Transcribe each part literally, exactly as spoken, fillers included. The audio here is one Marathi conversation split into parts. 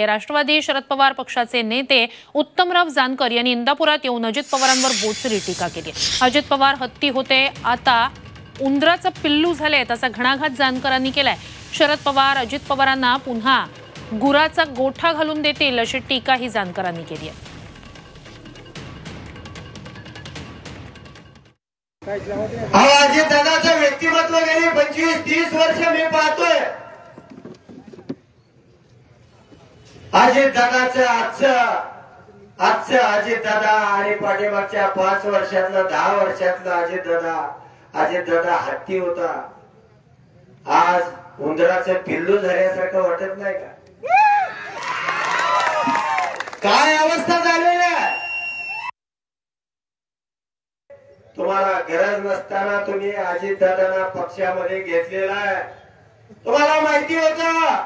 राष्ट्रवादी शरद पवार पक्षाचे नेते उत्तमराव जानकर यांनी इंदापुरात येऊन अजित पवारांवर बोचरी टीका केली। अजित पवार हत्ती होते, आता उंदराचं पिल्लू झालेत असा घणाघात जानकरांनी केलाय। शरद पवार अजित पवारांना पुन्हा गुराचा गोठा घालून देतील अशी टीका ही जानकरांनी केली आहे। अजित दादाचं व्यक्तिमत्व गेली पंचवीस तीस वर्ष मी पाहतोय। अजित दादाचं आजचं आजचं अजित दादा आणि पाठीमागच्या पाच वर्षातलं दहा वर्षातलं अजित दादा अजित दादा हत्ती होता, आज उंदराचं पिल्लू झाल्यासारखं वाटत नाही का? काय अवस्था झालेली आहे? तुम्हाला गरज नसताना तुम्ही अजित दादांना पक्षामध्ये घेतलेला आहे। तुम्हाला माहिती होतं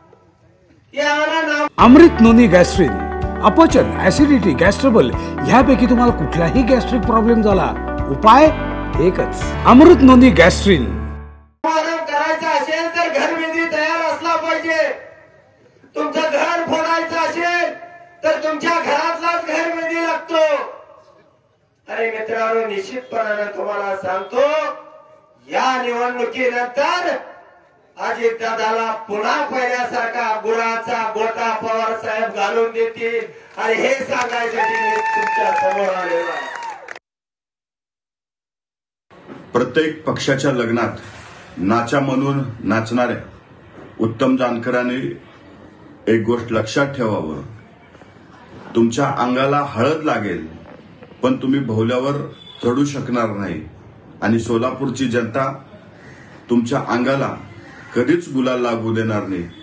अमृत नोनी गॅस्ट्रिन, अपचन, ऍसिडिटी, गॅस्ट्रबल ह्यापैकी तुम्हाला कुठलाही गॅस्ट्रिक प्रॉब्लेम झाला, उपाय एकच, अमृत नोनी गॅस्ट्रिन। करायचं असेल तर घरविधी तयार असला पाहिजे। तुमचं घर फोडायचं असेल तर तुमच्या घरातलाच घरविधी लागतो। अरे मित्रांनो, निश्चितपणाने तुम्हाला सांगतो, या निवडणुकीनंतर अजित दादाला पुन्हा पहिल्यासारखा गुराचा गोटा पवार साहेब घालून देतील आणि हे सांगायसाठी मी तुमच्या समोर आलेलो आहे। प्रत्येक पक्षाच्या लग्नात नाचा म्हणून नाचणाऱ्या उत्तम जानकरांनी एक गोष्ट लक्षात ठेवावं, तुमच्या अंगाला हळद लागेल पण तुम्ही भोवल्यावर चढू शकणार नाही आणि सोलापूरची जनता तुमच्या अंगाला कधीच गुलाल लागू देणार नाही।